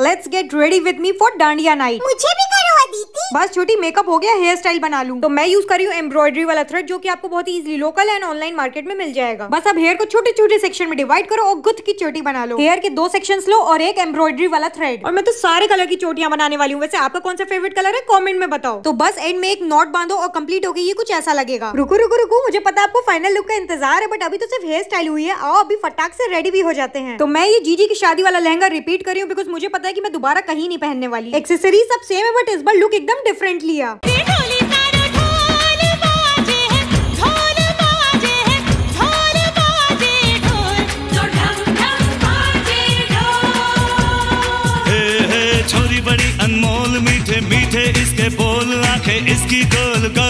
Let's get ready with me for dandiya night. मुझे भी करो अदिति। बस छोटी मेकअप हो गया, हेयर स्टाइल बना लूं। तो मैं यूज कर रही हूँ एम्ब्रॉयडरी वाला थ्रेड, जो कि आपको बहुत ही easily local and online market में मिल जाएगा। बस अब हेयर को छोटे छोटे सेक्शन में डिवाइड करो और गुथ की चोटी बना लो। हेयर के 2 सेक्शंस लो और एक एम्ब्रॉयडरी वाला थ्रेड। और मैं तो सारे कलर की चोटियां बनाने वाली हूँ। वैसे आपका कौन सा फेवरेट कलर है कमेंट में बताओ। तो बस एंड में एक नॉट बांधो और कंप्लीट हो गई। ये कुछ ऐसा लगेगा। रुको रुको रुको, मुझे पता है आपको फाइनल लुक का इंतजार है, बट अभी तो सिर्फ हेयर स्टाइल हुई है। आओ अभी फटाक से रेडी भी हो जाते हैं। तो मैं ये जीजी की शादी वाला लहंगा रिपीट कर रही हूँ, बिकॉज मुझे पता है कि मैं दोबारा कहीं नहीं पहनने वाली। एक्सेसरीज सब सेम है, बट इस बार लुक एकदम डिफरेंट लिया। छोरी बड़ी अनमोल, मीठे मीठे इसके बोल, आंखें इसकी गोल गोल।